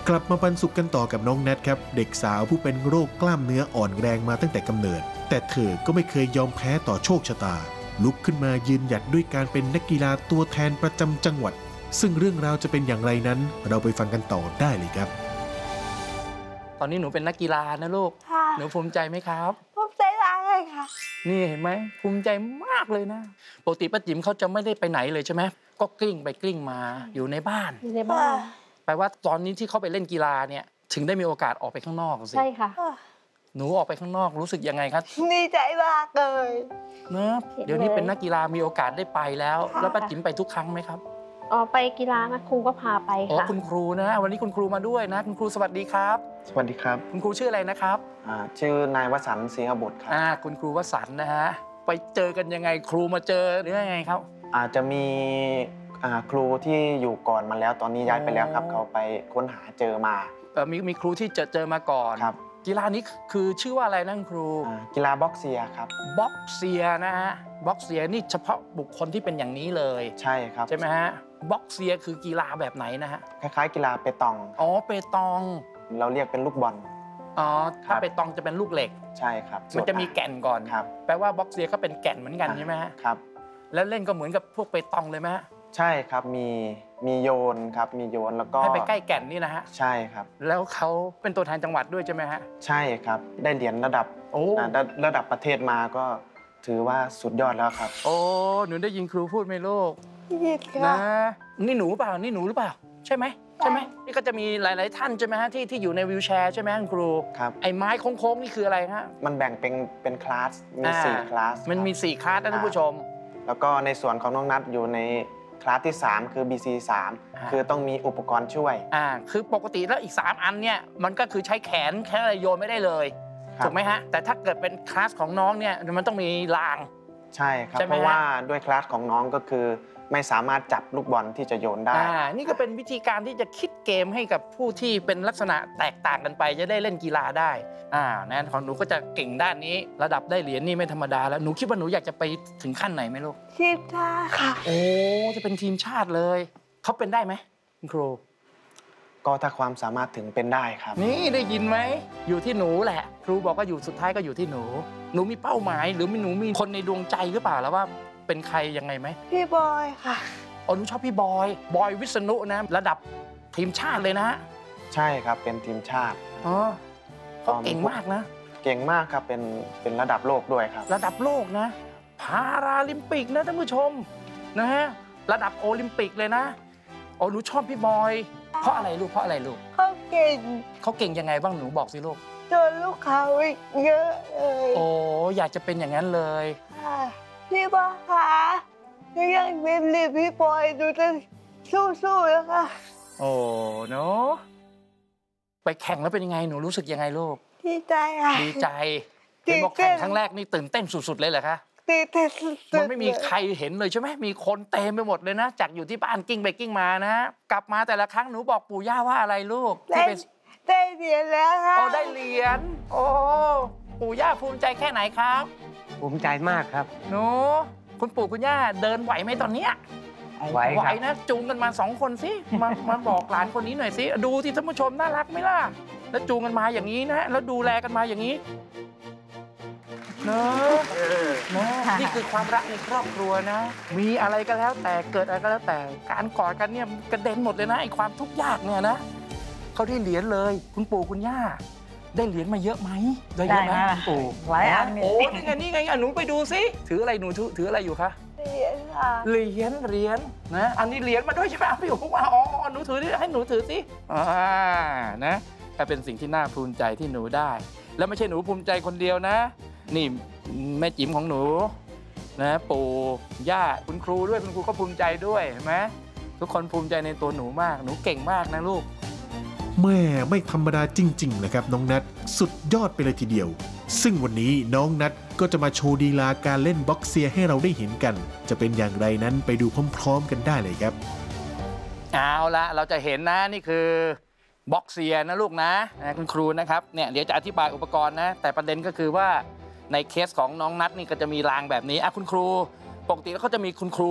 กลับมาปันสุขกันต่อกับน้องแนทครับเด็กสาวผู้เป็นโรคกล้ามเนื้ออ่อนแรงมาตั้งแต่กำเนิดแต่เธอก็ไม่เคยยอมแพ้ต่อโชคชะตาลุกขึ้นมายืนหยัดด้วยการเป็นนักกีฬาตัวแทนประจำจังหวัดซึ่งเรื่องราวจะเป็นอย่างไรนั้นเราไปฟังกันต่อได้เลยครับตอนนี้หนูเป็นนักกีฬานะลูกหนูภูมิใจไหมครับภูมิใจมากเลยค่ะนี่เห็นไหมภูมิใจมากเลยนะปกติป้าจิ๋มเขาจะไม่ได้ไปไหนเลยใช่ไหมก็กลิ้งไปกลิ้งมาอยู่ในบ้านแปลว่าตอนนี้ที่เขาไปเล่นกีฬาเนี่ยถึงได้มีโอกาสออกไปข้างนอกสิใช่ค่ะหนูออกไปข้างนอกรู้สึกยังไงครับดีใจมากเลยเนอะเดี๋ยวนี้เป็นนักกีฬามีโอกาสได้ไปแล้วป้าจิ๋มไปทุกครั้งไหมครับไปกีฬานะครูก็พาไปค่ะคุณครูนะวันนี้คุณครูมาด้วยนะคุณครูสวัสดีครับสวัสดีครับคุณครูชื่ออะไรนะครับชื่อนายวสันต์ศรีหบุตรครับคุณครูวสันต์นะฮะไปเจอกันยังไงครูมาเจอหรือยังไงครับอาจจะมีครูที่อยู่ก่อนมาแล้วตอนนี้ย้ายไปแล้วครับเขาไปค้นหาเจอมามีครูที่เจอมาก่อนครับกีฬานี้คือชื่อว่าอะไรนะครูกีฬาบ็อกเซียครับบ็อกเซียนะฮะบ็อกเซียนี่เฉพาะบุคคลที่เป็นอย่างนี้เลยใช่ครับใช่ไหมฮะบ็อกเซียคือกีฬาแบบไหนนะฮะคล้ายๆกีฬาเปตองเปตองเราเรียกเป็นลูกบอลถ้าเปตองจะเป็นลูกเหล็กใช่ครับมันจะมีแก่นก่อนครับแปลว่าบ็อกเซียก็เป็นแก่นเหมือนกันใช่ไหมฮะครับแล้วเล่นก็เหมือนกับพวกเปตองเลยไหมฮะใช่ครับมีโยนครับมีโยนแล้วก็ให้ไปใกล้แก่นนี่นะฮะใช่ครับแล้วเขาเป็นตัวแทนจังหวัดด้วยใช่ไหมฮะใช่ครับได้เหรียญระดับประเทศมาก็ถือว่าสุดยอดแล้วครับหนูได้ยินครูพูดไหมลูกนะนี่หนูเปล่านี่หนูหรือเปล่าใช่ไหมนี่ก็จะมีหลายๆท่านใช่ไหมฮะที่อยู่ในวีลแชร์ใช่ไหมคุณครูครับไอ้ไม้โค้งๆนี่คืออะไรฮะมันแบ่งเป็นคลาสมี4คลาสมันมี4คลาสนะท่านผู้ชมแล้วก็ในส่วนของน้องนัทอยู่ในคลาสที่3คือ BC3 คือต้องมีอุปกรณ์ช่วยคือปกติแล้วอีก3อันเนี่ยมันก็คือใช้แขนแค่อะไรโยนไม่ได้เลยถูกไหมฮะแต่ถ้าเกิดเป็นคลาสของน้องเนี่ยมันต้องมีรางใช่ครับเพราะว่าด้วยคลาสของน้องก็คือไม่สามารถจับลูกบอลที่จะโยนได้นี่ก็เป็นวิธีการที่จะคิดเกมให้กับผู้ที่เป็นลักษณะแตกต่างกันไปจะได้เล่นกีฬาได้นั่นของหนูก็จะเก่งด้านนี้ระดับได้เหรียญนี่ไม่ธรรมดาแล้วหนูคิดว่าหนูอยากจะไปถึงขั้นไหนไหมลูกทีมชาติค่ะจะเป็นทีมชาติเลยเขาเป็นได้ไหมคุณครูก็ถ้าความสามารถถึงเป็นได้ครับนี่ได้ยินไหมอยู่ที่หนูแหละครูบอกว่าอยู่สุดท้ายก็อยู่ที่หนูมีเป้าหมายหรือหนูมีคนในดวงใจหรือเปล่าแล้วว่าเป็นใครยังไงไหมพี่บอยค่ะหนูชอบพี่บอยวิษณุนะระดับทีมชาติเลยนะใช่ครับเป็นทีมชาติเขาเก่งมากนะเก่งมากครับเป็นระดับโลกด้วยครับระดับโลกนะพาราลิมปิกนะท่านผู้ชมนะฮะระดับโอลิมปิกเลยนะหนูชอบพี่บอยเพราะอะไรลูกเขาเก่งยังไงบ้างหนูบอกสิลูกจนลูกเขาเยอะเลยอยากจะเป็นอย่างนั้นเลยพี่บอยคะยังเป็นหรือพี่บอยดูจะสู้ๆแล้วค่ะเนาะไปแข่งแล้วเป็นยังไงหนูรู้สึกยังไงลูกดีใจค่ะดีใจเป็นบอกแข่งครั้งแรกนี่ตื่นเต้นสุดๆเลยเหรอคะตื่นเต้นสุดๆมันไม่มีใครเห็นเลยใช่ไหมมีคนเต็มไปหมดเลยนะจากอยู่ที่บ้านกิ้งไปกิ้งมานะกลับมาแต่ละครั้งหนูบอกปู่ย่าว่าอะไรลูกได้เหรียญแล้วค่ะได้เหรียญปู่ย่าภูมิใจแค่ไหนครับภูมิใจมากครับหนูคุณปู่คุณย่าเดินไหวไหมตอนนี้ไหวนะจูงกันมา2 คนสิมาบอกหลานคนนี้หน่อยสิดูที่ท่านผู้ชมน่ารักไหมล่ะแล้วจูงกันมาอย่างนี้นะแล้วดูแลกันมาอย่างนี้เนอะนี่คือความรักในครอบครัวนะมีอะไรก็แล้วแต่เกิดอะไรก็แล้วแต่การกอดกันเนี่ยกระเด็นหมดเลยนะไอ้ความทุกข์ยากเนี่ยนะเขาได้เหรียญเลยคุณปู่คุณย่าได้เหรียญมาเยอะไหมได้เยอะไหมปู่หลายอันนี่ไงหนูไปดูสิถืออะไรหนูถืออะไรอยู่คะเหรียญค่ะเหรียญนะอันนี้เหรียญมาด้วยใช่ไหมพี่อยู่ว่าหนูถือดิให้หนูถือสินะก็เป็นสิ่งที่น่าภูมิใจที่หนูได้แล้วไม่ใช่หนูภูมิใจคนเดียวนะนี่แม่จิ๋มของหนูนะปู่ย่าคุณครูด้วยคุณครูก็ภูมิใจด้วยเห็นไหมทุกคนภูมิใจในตัวหนูมากหนูเก่งมากนะลูกแม่ไม่ธรรมดาจริงๆนะครับน้องนัทสุดยอดไปเลยทีเดียวซึ่งวันนี้น้องนัทก็จะมาโชว์ลีลาการเล่นบ็อกเซียให้เราได้เห็นกันจะเป็นอย่างไรนั้นไปดูพร้อมๆกันได้เลยครับเอาละเราจะเห็นนะนี่คือบ็อกเซียนะลูกนะคุณครูนะครับเนี่ยเดี๋ยวจะอธิบายอุปกรณ์นะแต่ประเด็นก็คือว่าในเคสของน้องนัทนี่ก็จะมีรางแบบนี้คุณครูปกติแล้วเขาจะมีคุณครู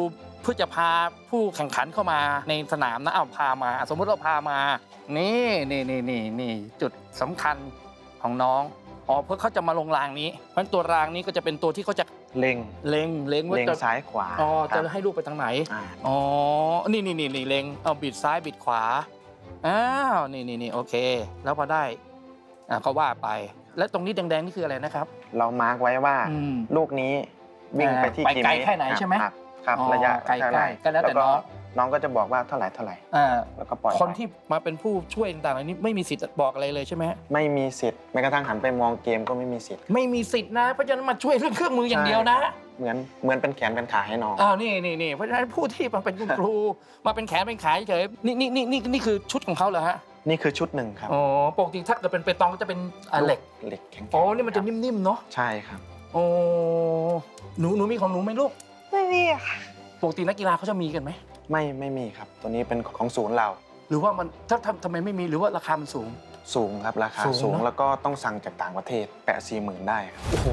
เพื่อจะพาผู้แข่งขันเข้ามาในสนามนะเอาพามาสมมติเราพามานี่จุดสำคัญของน้องเพื่อเขาจะมาลงรางนี้เพราะตัวรางนี้ก็จะเป็นตัวที่เขาจะเล็งว่าจะซ้ายขวาจะให้ลูกไปทางไหนนี่เล็งเอาบิดซ้ายบิดขวาอ้าวนี่โอเคแล้วพอได้ก็ว่าไปแล้วตรงนี้แดงๆนี่คืออะไรนะครับเรามาร์กไว้ว่าลูกนี้วิ่งไปที่กี่เมตรไกลแค่ไหนใช่ไหมครับระยะไกลก็แล้วแต่น้องก็จะบอกว่าเท่าไหร่แล้วก็ปล่อยคนที่มาเป็นผู้ช่วยต่างๆนี้ไม่มีสิทธิ์บอกอะไรเลยใช่ไหมไม่มีสิทธิ์แม้กระทั่งหันไปมองเกมก็ไม่มีสิทธิ์นะเพราะฉะนั้นมาช่วยเรื่องเครื่องมืออย่างเดียวนะเหมือนเป็นแขนเป็นขาให้น้องนี่เพราะฉะนั้นผู้ที่มาเป็นคุณครูมาเป็นแขนเป็นขาเฉยนี่คือชุดของเขาเหรอฮะนี่คือชุดหนึ่งครับปกติถ้าเกิดเป็นเปตองก็จะเป็นเหล็กแข็งนี่มันจะนิ่มๆเนาะใช่ครับหนูมีของหนูไหมลูกไม่มีค่ะปกตินักกีฬาเขาจะมีกันไหมไม่มีครับตัวนี้เป็นของศูนย์เราหรือว่ามันทำไมไม่มีหรือว่าราคามันสูงครับราคาสูงแล้วก็ต้องสั่งจากต่างประเทศ40,000ได้ครับโอ้โห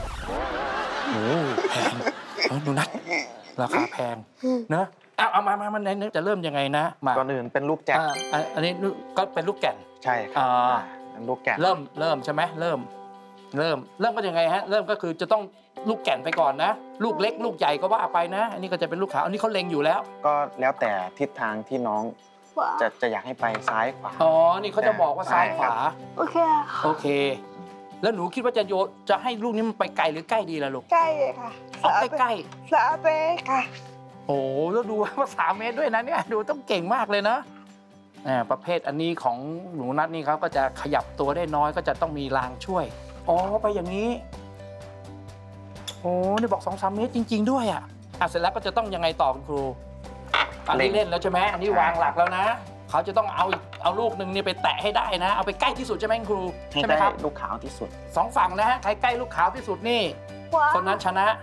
แพงดูนักราคาแพงนะเอามาจะเริ่มยังไงนะมาก่อนอื่นเป็นลูกแจ็คอันนี้ก็เป็นลูกแก่นใช่ครับลูกแก่นเริ่มใช่ไหมเริ่มก็ยังไงฮะเริ่มก็คือจะต้องลูกแก่นไปก่อนนะลูกเล็กลูกใหญ่ก็ว่าไปนะอันนี้ก็จะเป็นลูกขาวอันนี้เขาเล็งอยู่แล้วก็แล้วแต่ทิศทางที่น้องจะอยากให้ไปซ้ายขวานี่เขาจะบอกว่าซ้ายขวาโอเคแล้วหนูคิดว่าจะให้ลูกนี้มันไปไกลหรือใกล้ดีล่ะลูกใกล้เลยค่ะใกล้ 3 เมตรค่ะโอ้แล้วดูว่า3 เมตรด้วยนะเนี่ยดูต้องเก่งมากเลยนะประเภทอันนี้ของหนูนัทนี่เขาก็จะขยับตัวได้น้อยก็จะต้องมีรางช่วยไปอย่างนี้นี่บอก2-3 เมตรจริงๆด้วยเสร็จแล้วก็จะต้องยังไงต่อคุณครูอันนี้เล่นแล้วใช่ไหมอันนี้วางหลักแล้วนะเขาจะต้องเอาลูกหนึ่งนี่ไปแตะให้ได้นะเอาไปใกล้ที่สุดใช่ไหมคุณครูใช่ไหมครับลูกขาวที่สุด 2 ฝั่งนะฮะใครใกล้ลูกขาวที่สุดนี่คนนั้นชนะ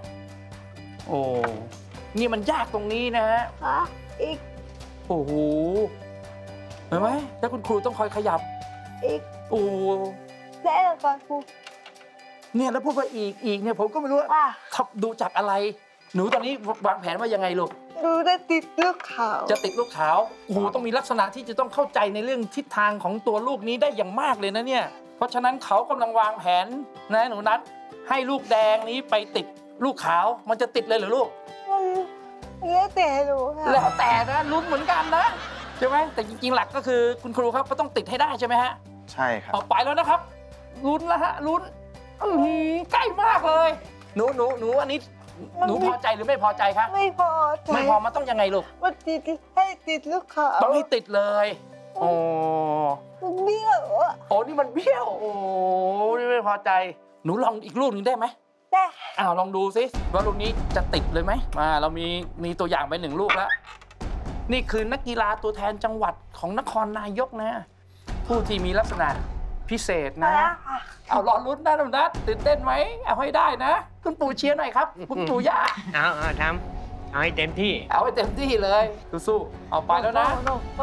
นี่มันยากตรงนี้นะฮะอีกโอ้โหเห็นไหมแล้วคุณครูต้องคอยขยับอีกได้แล้วก่อนครูเนี่ยแล้วพูดว่าอีกเนี่ยผมก็ไม่รู้ว่าดูจากอะไรหนูตอนนี้วางแผนว่ายังไงลูกดูจะติดลูกขาวจะติดลูกขาวต้องมีลักษณะที่จะต้องเข้าใจในเรื่องทิศทางของตัวลูกนี้ได้อย่างมากเลยนะเนี่ยเพราะฉะนั้นเขากำลังวางแผนนะหนูนัทให้ลูกแดงนี้ไปติดลูกขาวมันจะติดเลยเหรอลูกแล้วแต่หนูค่ะแล้วแต่นะลุ้นเหมือนกันนะใช่ไหมแต่จริงๆหลักก็คือคุณครูครับก็ต้องติดให้ได้ใช่ไหมฮะใช่ครับไปแล้วนะครับลุ้นแล้วฮะลุ้นใกล้มากเลยหนูอันนี้หนูพอใจหรือไม่พอใจคะไม่พอใจไม่พอมันต้องยังไงลูกมันให้ติดลูกขาวต้องให้ติดเลยมันเบี้ยวนี่มันเบี้ยวนี่ไม่พอใจหนูลองอีกลูกหนึ่งได้ไหมได้ลองดูสิว่าลูกนี้จะติดเลยไหมเรามีตัวอย่างไป1 ลูกแล้วนี่คือนักกีฬาตัวแทนจังหวัดของนครนายกนะผู้ที่มีลักษณะพิเศษนะรอลุ้นนะหนูนัทตื่นเต้นไหมเอาให้ได้นะคุณปู่เชียร์หน่อยครับคุณปู่ย่าทำเอาให้เต็มที่เลยสู้ๆเอาไปแล้วนะ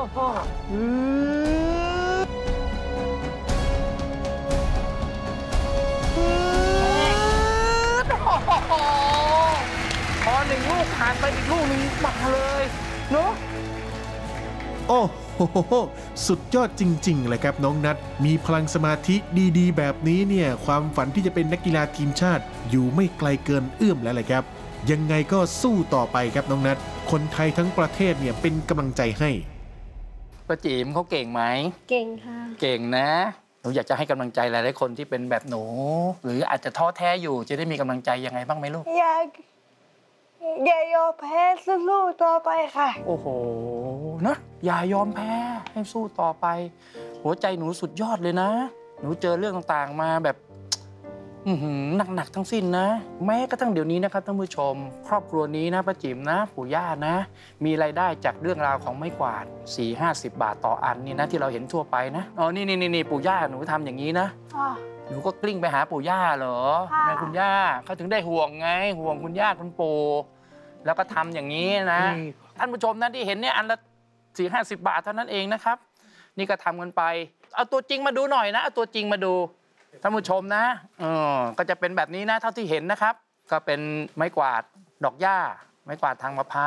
พอ1 ลูกผ่านไปอีกลูกนึงมาเลยเนาะโอ้โหสุดยอดจริงๆเลยครับน้องนัทมีพลังสมาธิดีๆแบบนี้เนี่ยความฝันที่จะเป็นนักกีฬาทีมชาติอยู่ไม่ไกลเกินเอื้อมแล้วแหละครับยังไงก็สู้ต่อไปครับน้องนัทคนไทยทั้งประเทศเนี่ยเป็นกำลังใจให้ป้าจิ๋มเขาเก่งไหมเก่งค่ะเก่งนะหนูอยากจะให้กำลังใจหลายๆคนที่เป็นแบบหนูหรืออาจจะท้อแท้อยู่จะได้มีกำลังใจยังไงบ้างไหมลูกอย่ายอมแพ้สู้ต่อไปค่ะโอ้โหนะอย่ายอมแพ้ให้สู้ต่อไปหัวใจหนูสุดยอดเลยนะหนูเจอเรื่องต่างๆมาแบบหนักๆทั้งสิ้นนะแม้กระทั่งเดี๋ยวนี้นะครับท่านผู้ชมครอบครัวนี้นะป้าจิ๋มนะปู่ย่านะมีรายได้จากเรื่องราวของไม้กวาด40-50 บาทต่ออันนี่นะที่เราเห็นทั่วไปนะนี่ปู่ย่าหนูทำอย่างนี้นะหนูก็กลิ้งไปหาปู่ย่าเหรอแม่คุณย่าเขาถึงได้ห่วงไงห่วงคุณย่าคุณปู่แล้วก็ทำอย่างนี้นะท่านผู้ชมนะที่เห็นเนี่ยอันละ40-50 บาทเท่านั้นเองนะครับนี่ก็ทำกันไปเอาตัวจริงมาดูหน่อยนะเอาตัวจริงมาดูท่านผู้ชมนะก็จะเป็นแบบนี้นะเท่าที่เห็นนะครับก็เป็นไม้กวาดดอกหญ้าไม้กวาดทางมะพร้าว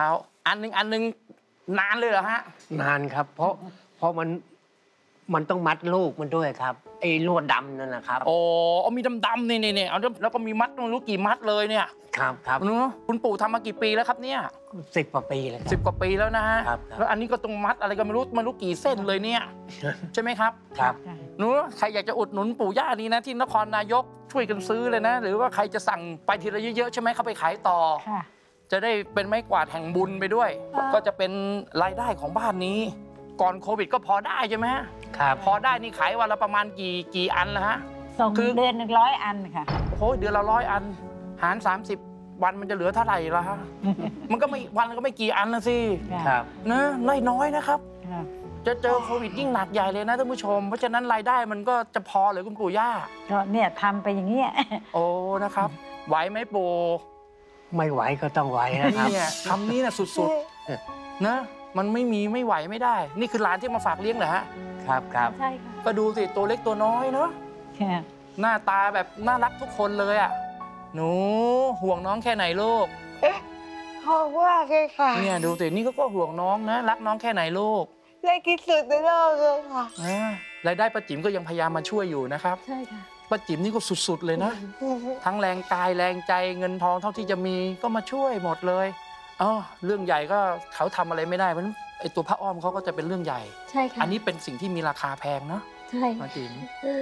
อันหนึ่งนานเลยเหรอฮะนานครับ เพราะมันต้องมัดลูกมันด้วยครับไอ้ลวดดำนั่นนะครับโอ้เอามีดำๆนี่เอาแล้วก็มีมัดไม่รู้กี่มัดเลยเนี่ยครับเนอะคุณปู่ทำมากี่ปีแล้วครับเนี่ย 10 กว่าปีเลยครับ 10 กว่าปีแล้วนะฮะครับแล้วอันนี้ก็ต้องมัดอะไรก็ไม่รู้กี่เส้นเลยเนี่ย ใช่ไหมครับครับหนูใครอยากจะอุดหนุนปู่ย่านี้นะที่นครนายกช่วยกันซื้อเลยนะ หรือว่าใครจะสั่งไปทีละเยอะๆใช่ไหมเขาไปขายต่อค่ะจะได้เป็นไม้กวาดแห่งบุญไปด้วยค่ะก็จะเป็นรายได้ของบ้านนี้ ก่อนโควิดก็พอได้ใช่ไหมฮะครับพอได้นี่ขายวันละประมาณกี่อันละฮะส่งคือเดือน100 อันค่ะโอ้โหเดือนละ100 อัน หาร 30 วันมันจะเหลือเท่าไหร่ละฮะ มันก็ไม่วันก็ไม่กี่อันนะสิครับนะน้อยนะครับค่ะจะเจอโควิดยิ่งหนักใหญ่เลยนะท่านผู้ชม เพราะฉะนั้นรายได้มันก็จะพอเหรือคุณปู่ย่าก็เนี่ยทำไปอย่างเงี้ยโอ้นะครับไหวไหมปู่ไม่ไหวก็ต้องไหวนะครับเนี่ยคำนี้นะสุดๆนะมันไม่ไหวไม่ได้ นี่คือหลานที่มาฝากเลี้ยงเหรอฮะครับใช่ค่ะก็ดูสิตัวเล็กตัวน้อยเนาะค่ะหน้าตาแบบน่ารักทุกคนเลยอ่ะหนูห่วงน้องแค่ไหนลูกขอบว่าเลยค่ะเนี่ยดูสินี่ก็ห่วงน้องนะรักน้องแค่ไหนลูกเล่นที่สุดในโลกเลยค่ะรายได้ป้าจิ๋มก็ยังพยายามมาช่วยอยู่นะครับใช่ค่ะป้าจิ๋มนี่ก็สุดๆเลยนะ ทั้งแรงกายแรงใจเงินทองเท่าที่จะมีก็มาช่วยหมดเลยเรื่องใหญ่ก็เขาทำอะไรไม่ได้เพราะฉะนั้นไอตัวผ้าอ้อมเขาก็จะเป็นเรื่องใหญ่ใช่ค่ะอันนี้เป็นสิ่งที่มีราคาแพงเนาะใช่ป้าจิ๋ม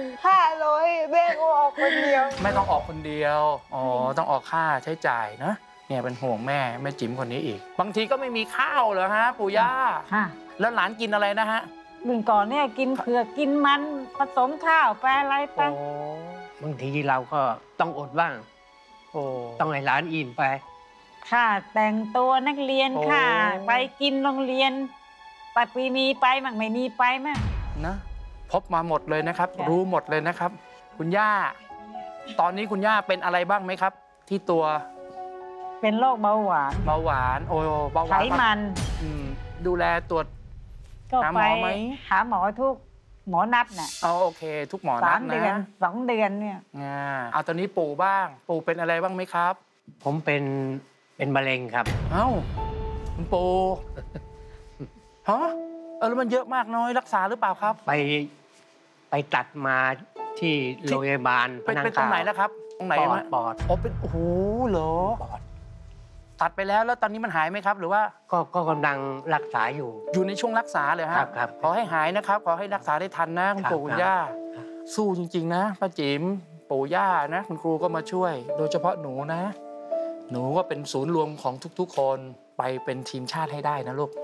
500แม่ก็ออกคนเดียวไม่ต้องออกคนเดียวต้องออกค่าใช้จ่ายนะเนี่ยเป็นห่วงแม่จิ๋มคนนี้อีก บางทีก็ไม่มีข้าวเหรอฮะปู่ย่าค่ะแล้วหลานกินอะไรนะฮะรุ่นก่อนเนี่ยกินเผือกกินมันผสมข้าวไปอะไรไปบางทีเราก็ต้องอดบ้างโอ้ต้องให้ร้านอิ่มไปค่าแต่งตัวนักเรียนโอ้ค่าไปกินโรงเรียนไปปีมีไปมั่งไม่มีไปมั่งนะพบมาหมดเลยนะครับค่ะรู้หมดเลยนะครับ คุณย่า ตอนนี้คุณย่าเป็นอะไรบ้างไหมครับ ที่ตัวเป็นโรคเบาหวานเบาหวานเบาหไขวานมันดูแลตรวจก็หาหมไปอไหมหาหมอทุกหมอนัดน่ะโอเค ทุกหมอนัด 3 เดือนนะ 2 เดือนเนี่ยเอาตอนนี้ปู่บ้าง ปู่เป็นอะไรบ้างไหมครับผมเป็นมะเร็งครับเอ้าคุณปู่ฮะแล้วมันเยอะมากน้อยรักษาหรือเปล่าครับไปตัดมาที่โรงพยาบาลเป็นตรงไหนแล้วครับ ตรงไหนปอมดปอดเป็นโอ้โหเหรอปอดตัดไปแล้วตอนนี้มันหายไหมครับ หรือว่าก็กำลังรักษาอยู่อยู่ในช่วงรักษาเลยฮะครับขอให้หายนะครับ ขอให้รักษาได้ทันนะคุณปู่คุณย่าครับสู้จริงๆนะป้าจิ๋มปู่ย่านะคุณครูก็มาช่วย โดยเฉพาะหนูนะ หนูก็เป็นศูนย์รวมของทุกๆ คนไปเป็นทีมชาติให้ได้นะลูก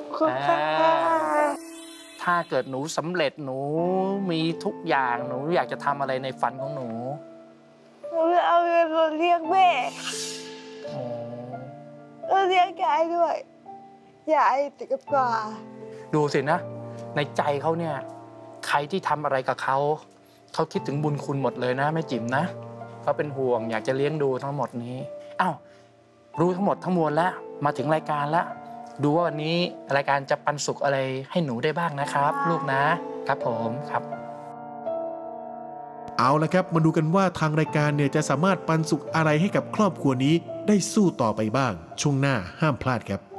ถ้าเกิดหนูสำเร็จหนูมีทุกอย่างหนูอยากจะทำอะไรในฝันของหนูเอาเงินมาเลี้ยงแม่โอ้แล้วเลี้ยงยายด้วยยายติดกับปลาดูสินะ ในใจเขาเนี่ยใครที่ทำอะไรกับเขาคิดถึงบุญคุณหมดเลยนะแม่จิ๋มนะเขาเป็นห่วงอยากจะเลี้ยงดูทั้งหมดนี้อ้าวรู้ทั้งหมดทั้งมวลแล้วมาถึงรายการแล้วดูว่าวันนี้รายการจะปันสุขอะไรให้หนูได้บ้างนะครับ ลูกนะครับผมครับเอาละครับมาดูกันว่าทางรายการเนี่ยจะสามารถปันสุขอะไรให้กับครอบครัวนี้ได้สู้ต่อไปบ้าง ช่วงหน้าห้ามพลาดครับ